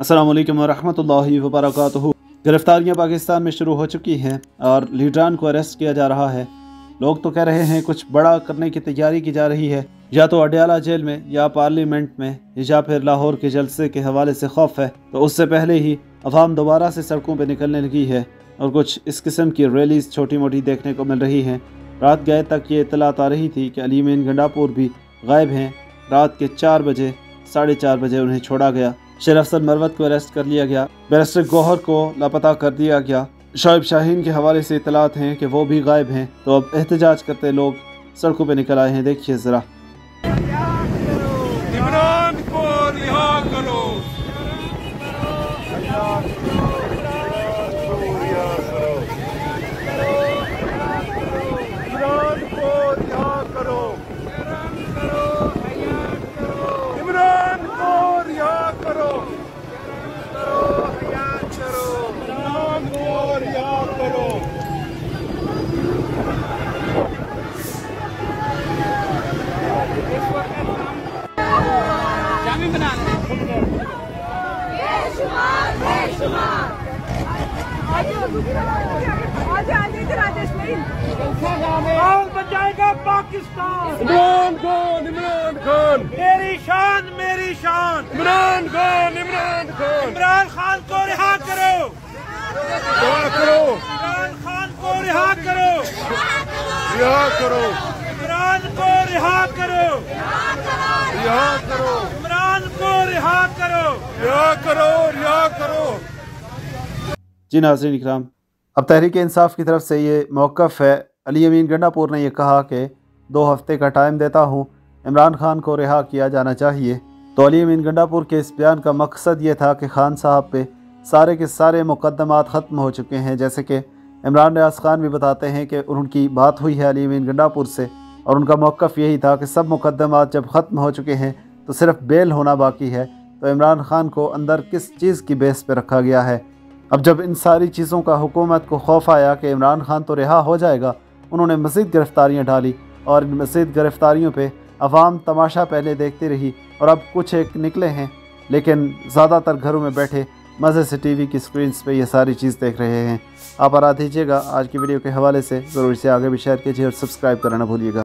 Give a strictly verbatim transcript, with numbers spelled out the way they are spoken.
अस्सलाम वालेकुम वरहमतुल्लाहि वबरकातुहू। गिरफ्तारियाँ पाकिस्तान में शुरू हो चुकी हैं और लीडरान को अरेस्ट किया जा रहा है। लोग तो कह रहे हैं कुछ बड़ा करने की तैयारी की जा रही है, या तो अडयाला जेल में या पार्लियामेंट में, या फिर लाहौर के जलसे के हवाले से खौफ है तो उससे पहले ही अवाम दोबारा से सड़कों पर निकलने लगी है और कुछ इस किस्म की रैलीज छोटी मोटी देखने को मिल रही हैं। रात गए तक ये इतलात आ रही थी कि अली अमीन गंडापुर भी गायब हैं। रात के चार बजे साढ़े चार बजे उन्हें छोड़ा गया। शेर अफसर मरवत को अरेस्ट कर लिया गया। बैरिस्टर गौहर को लापता कर दिया गया। शोएब शाहीन के हवाले से इतलात हैं कि वो भी गायब हैं। तो अब एहतजाज करते लोग सड़कों पर निकल आए हैं। देखिए जरा। इमरान को रिहा करो। इमरान को रिहा करो। इमरान को रिहा करो। इमरान को रिहा करो। कौन बचाएगा पाकिस्तान? इमरान खान, इमरान खान, मेरी शान मेरी शान। इमरान खान, इमरान खान, इमरान खान को रिहा करो। रिहा करो, इमरान खान को रिहा करो। रिहा करो, इमरान को रिहा करो। रिहा करो, इमरान को रिहा करो। रिहा करो, रिहा करो। जी नाज़रीन इकराम, अब तहरीक इंसाफ की तरफ से ये मौक़िफ़ है। अली अमीन गंडापुर ने यह कहा कि दो हफ्ते का टाइम देता हूँ, इमरान खान को रिहा किया जाना चाहिए। तो अली अमीन गंडापुर के इस बयान का मकसद ये था कि खान साहब पे सारे के सारे मुकदमात ख़त्म हो चुके हैं। जैसे कि इमरान रियाज खान भी बताते हैं कि उनकी बात हुई है अली अमीन गंडापुर से और उनका मौक़िफ़ यही था कि सब मुकदमात जब ख़त्म हो चुके हैं तो सिर्फ बेल होना बाकी है। तो इमरान खान को अंदर किस चीज़ की बेस पर रखा गया है? अब जब इन सारी चीज़ों का हुकूमत को खौफ आया कि इमरान खान तो रिहा हो जाएगा, उन्होंने मज़ीद गिरफ़्तारियाँ डाली और इन मज़ीद गिरफ़्तारियों पे अवाम तमाशा पहले देखती रही और अब कुछ एक निकले हैं, लेकिन ज़्यादातर घरों में बैठे मज़े से टीवी की स्क्रीन्स पे ये सारी चीज़ देख रहे हैं। आप आरा दीजिएगा आज की वीडियो के हवाले से, ज़रूर से आगे भी शेयर कीजिए और सब्सक्राइब करना ना भूलिएगा।